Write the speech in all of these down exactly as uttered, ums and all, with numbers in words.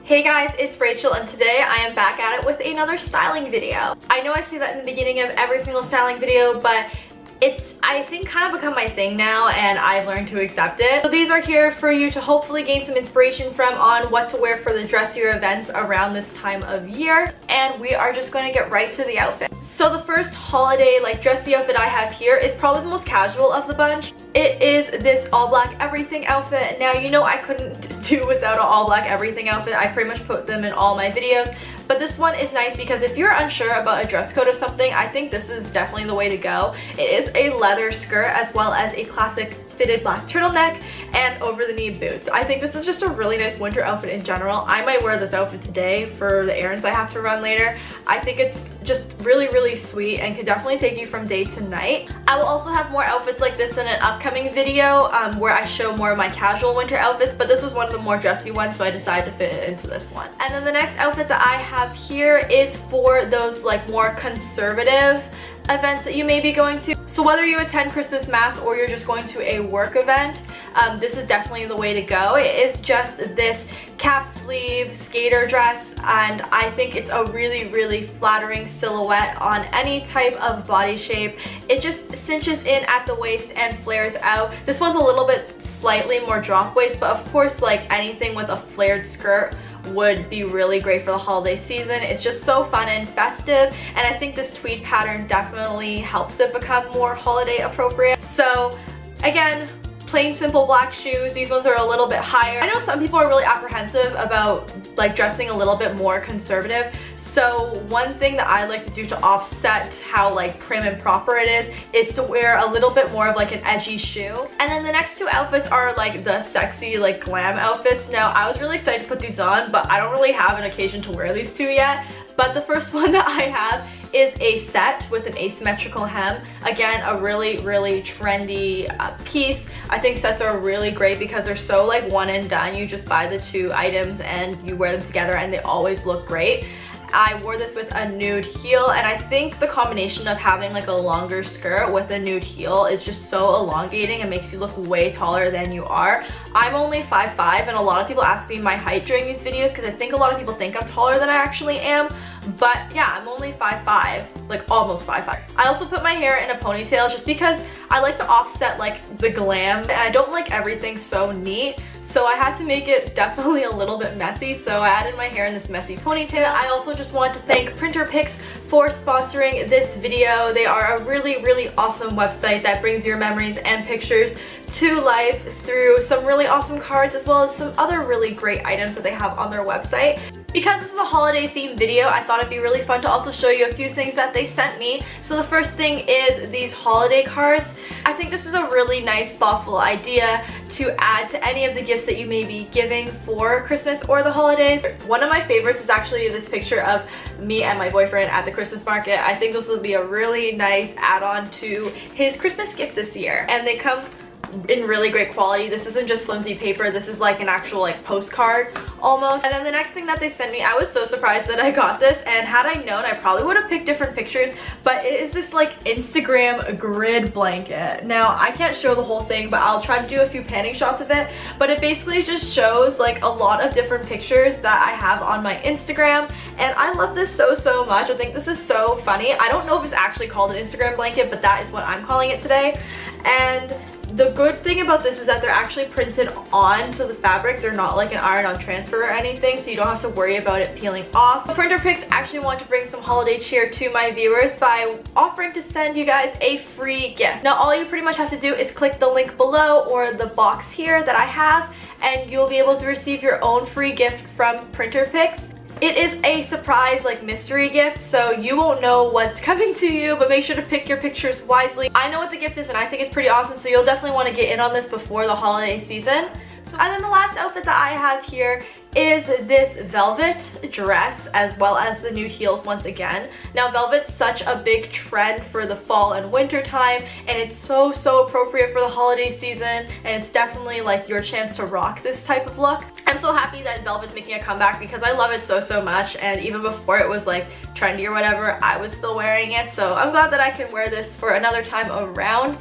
Hey guys, it's Rachel and today I am back at it with another styling video. I know I say that in the beginning of every single styling video, but it's, I think, kind of become my thing now and I've learned to accept it. So these are here for you to hopefully gain some inspiration from on what to wear for the dressier events around this time of year. And we are just going to get right to the outfit. So the first holiday like dressy outfit I have here is probably the most casual of the bunch. It is this all black everything outfit. Now, you know I couldn't do without an all black everything outfit. I pretty much put them in all my videos. But this one is nice because if you're unsure about a dress code of something, I think this is definitely the way to go. It is a leather skirt as well as a classic fitted black turtleneck and over the knee boots. I think this is just a really nice winter outfit in general. I might wear this outfit today for the errands I have to run later. I think it's just really, really sweet and can definitely take you from day to night. I will also have more outfits like this in an upcoming video um, where I show more of my casual winter outfits, but this was one of the more dressy ones, so I decided to fit it into this one. And then the next outfit that I have here is for those like more conservative events that you may be going to. So whether you attend Christmas Mass or you're just going to a work event, um, this is definitely the way to go. It is just this cap sleeve skater dress and I think it's a really, really flattering silhouette on any type of body shape. It just cinches in at the waist and flares out. This one's a little bit slightly more drop waist, but of course like anything with a flared skirt would be really great for the holiday season. It's just so fun and festive, and I think this tweed pattern definitely helps it become more holiday appropriate. So again, plain simple black shoes. These ones are a little bit higher. I know some people are really apprehensive about like dressing a little bit more conservative. So one thing that I like to do to offset how like prim and proper it is is to wear a little bit more of like an edgy shoe. And then the next two outfits are like the sexy like glam outfits. Now I was really excited to put these on, but I don't really have an occasion to wear these two yet. But the first one that I have is a set with an asymmetrical hem. Again, a really, really trendy uh, piece. I think sets are really great because they're so like one and done. You just buy the two items and you wear them together and they always look great. I wore this with a nude heel, and I think the combination of having like a longer skirt with a nude heel is just so elongating and makes you look way taller than you are. I'm only five five, and a lot of people ask me my height during these videos because I think a lot of people think I'm taller than I actually am. But yeah, I'm only five five, like almost five five. I also put my hair in a ponytail just because I like to offset like the glam, and I don't like everything so neat. So I had to make it definitely a little bit messy, so I added my hair in this messy ponytail. I also just want to thank PrinterPicks for sponsoring this video. They are a really, really awesome website that brings your memories and pictures to life through some really awesome cards as well as some other really great items that they have on their website. Because this is a holiday themed video, I thought it'd be really fun to also show you a few things that they sent me. So the first thing is these holiday cards. I think this is a really nice, thoughtful idea to add to any of the gifts that you may be giving for Christmas or the holidays. One of my favorites is actually this picture of me and my boyfriend at the Christmas market. I think this would be a really nice add-on to his Christmas gift this year. And they come in really great quality. This isn't just flimsy paper, this is like an actual like postcard almost. And then the next thing that they sent me, I was so surprised that I got this, and had I known I probably would have picked different pictures, but it is this like Instagram grid blanket. Now I can't show the whole thing, but I'll try to do a few panning shots of it, but it basically just shows like a lot of different pictures that I have on my Instagram, and I love this so so much. I think this is so funny. I don't know if it's actually called an Instagram blanket, but that is what I'm calling it today. And the good thing about this is that they're actually printed onto the fabric. They're not like an iron-on transfer or anything, so you don't have to worry about it peeling off. PrinterPicks actually want to bring some holiday cheer to my viewers by offering to send you guys a free gift. Now all you pretty much have to do is click the link below or the box here that I have, and you'll be able to receive your own free gift from PrinterPicks. It is a surprise like mystery gift, so you won't know what's coming to you, but make sure to pick your pictures wisely. I know what the gift is and I think it's pretty awesome, so you'll definitely want to get in on this before the holiday season. And then the last outfit that I have here is this velvet dress as well as the nude heels once again. Now velvet's such a big trend for the fall and winter time, and it's so so appropriate for the holiday season, and it's definitely like your chance to rock this type of look. I'm so happy that velvet's making a comeback because I love it so so much, and even before it was like trendy or whatever, I was still wearing it, so I'm glad that I can wear this for another time around.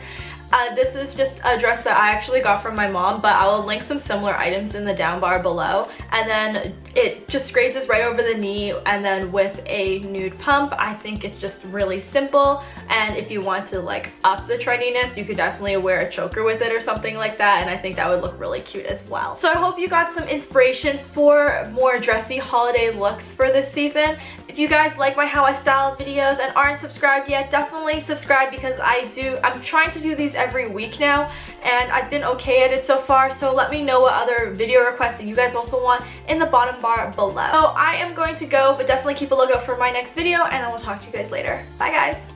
Uh, this is just a dress that I actually got from my mom, but I will link some similar items in the down bar below. And then it just grazes right over the knee, and then with a nude pump. I think it's just really simple, and if you want to like up the trendiness, you could definitely wear a choker with it or something like that, and I think that would look really cute as well. So I hope you got some inspiration for more dressy holiday looks for this season. If you guys like my How I Style videos and aren't subscribed yet, definitely subscribe, because I do, I'm trying to do these every week now, and I've been okay at it so far, so let me know what other video requests that you guys also want in the bottom bar below. So I am going to go, but definitely keep a lookout for my next video, and I will talk to you guys later. Bye guys!